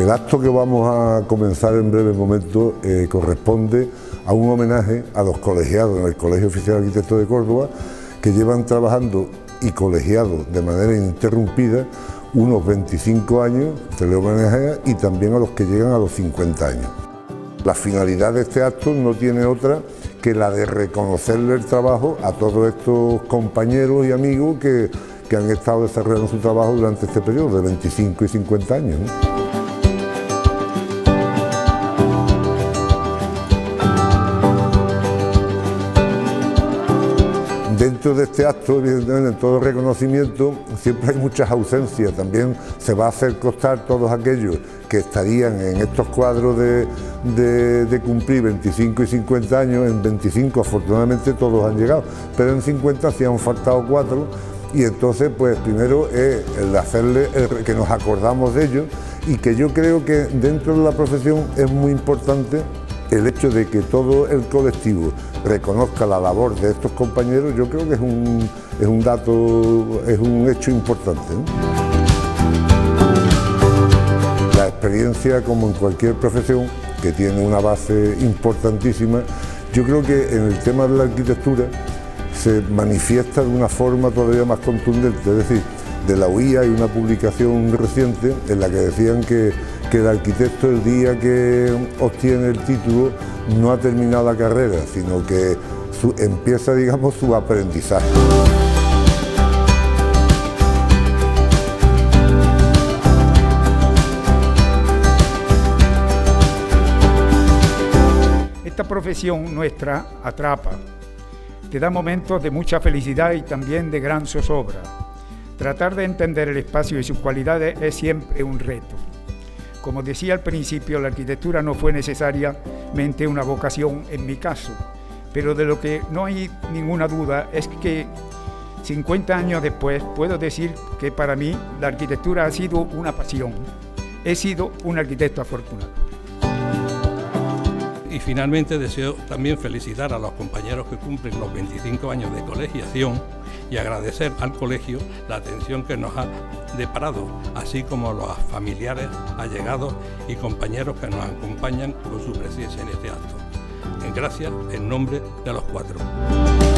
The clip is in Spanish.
El acto que vamos a comenzar en breve momento corresponde a un homenaje a los colegiados en el Colegio Oficial de Arquitectos de Córdoba, que llevan trabajando y colegiados de manera ininterrumpida unos 25 años, se les homenajea, y también a los que llegan a los 50 años. La finalidad de este acto no tiene otra que la de reconocerle el trabajo a todos estos compañeros y amigos que han estado desarrollando su trabajo durante este periodo de 25 y 50 años, ¿no? Dentro de este acto, evidentemente, en todo reconocimiento, siempre hay muchas ausencias. También se va a hacer constar todos aquellos que estarían en estos cuadros de cumplir 25 y 50 años. En 25 afortunadamente todos han llegado, pero en 50 sí han faltado 4, y entonces pues primero es el hacerle que nos acordamos de ellos, y que yo creo que dentro de la profesión es muy importante el hecho de que todo el colectivo reconozca la labor de estos compañeros. Yo creo que es un dato, es un hecho importante, ¿no? La experiencia, como en cualquier profesión, que tiene una base importantísima, yo creo que en el tema de la arquitectura se manifiesta de una forma todavía más contundente. Es decir, de la UIA hay una publicación reciente en la que decían que el arquitecto, el día que obtiene el título, no ha terminado la carrera, sino que empieza, digamos, su aprendizaje. Esta profesión nuestra atrapa, te da momentos de mucha felicidad y también de gran zozobra. Tratar de entender el espacio y sus cualidades es siempre un reto. Como decía al principio, la arquitectura no fue necesariamente una vocación en mi caso, pero de lo que no hay ninguna duda es que 50 años después puedo decir que para mí la arquitectura ha sido una pasión. He sido un arquitecto afortunado. Y finalmente deseo también felicitar a los compañeros que cumplen los 25 años de colegiación y agradecer al colegio la atención que nos ha deparado, así como a los familiares, allegados y compañeros que nos acompañan con su presencia en este acto. Gracias en nombre de los 4.